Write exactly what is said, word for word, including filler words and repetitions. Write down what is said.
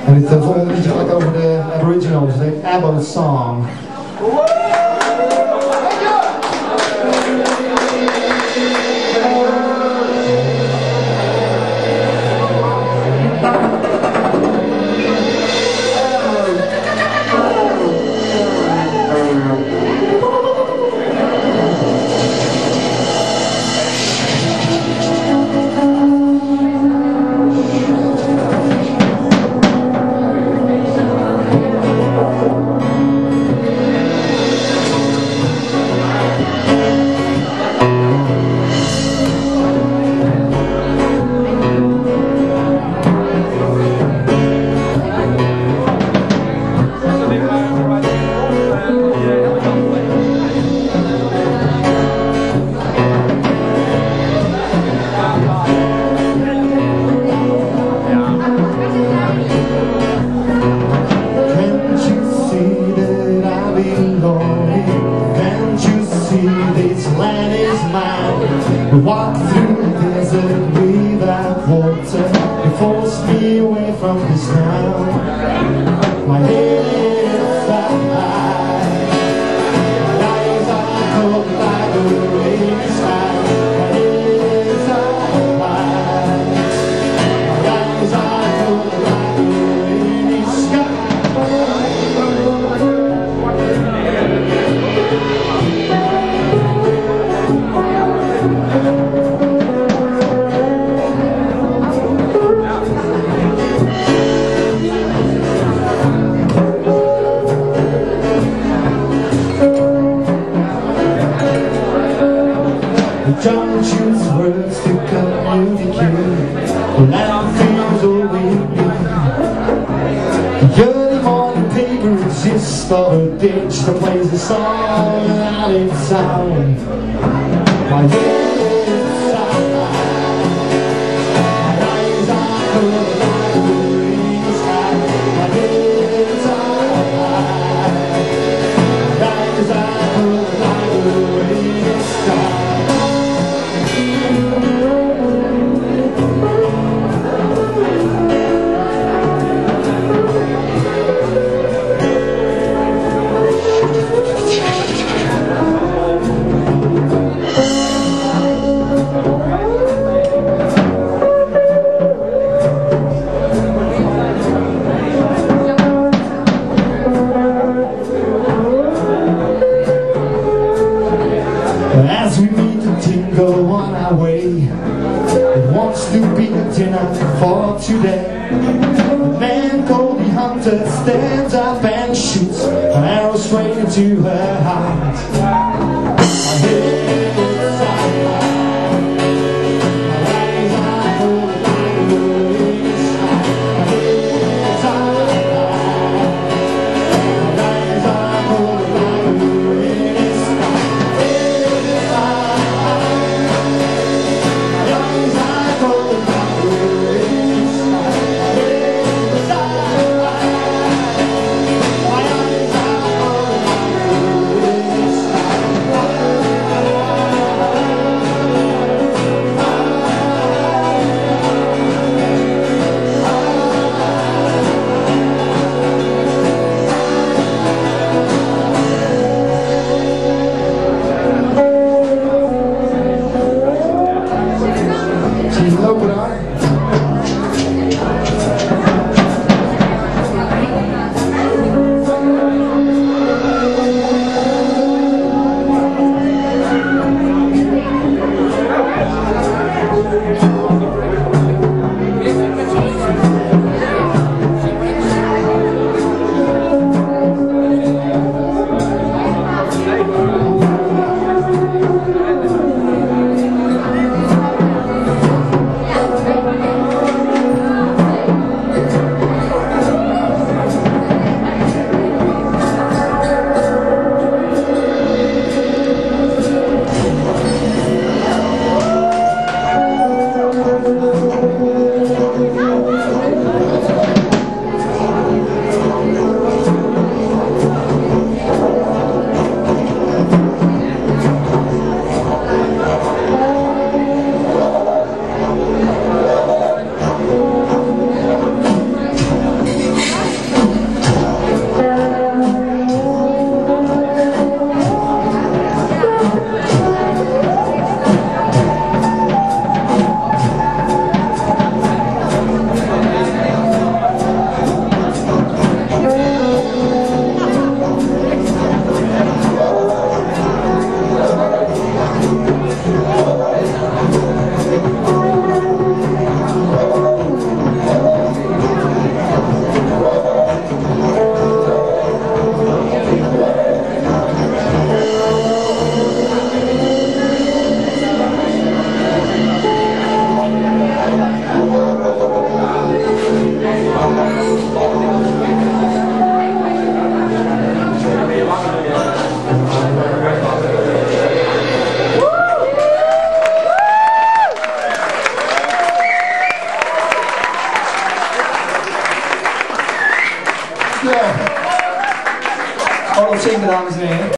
En dit uh, volgende liedje gaat over de Aboriginals, het heet Abo-song. We walk through the desert without water. You forced me away from this town. My head is high, my eyes are cold like a rainy sky. My head is high, my eyes are cold like a rainy sky. Don't use words to communicate. Life feels all we need. The early morning paper exists for a ditch that plays the song out in sound. My head is high, my eyes are cold like a rainy sky. My head is high, my eyes are cold like a rainy sky. As we meet the tingo on our way, it wants to be a dinner for today. The man called the hunter stands up and shoots an arrow straight into her heart. My head is high, my eyes are cold like a rainy sky. My head is high, my eyes are cold like a rainy sky. Dankjewel. Allemaal zingen, dames en heren.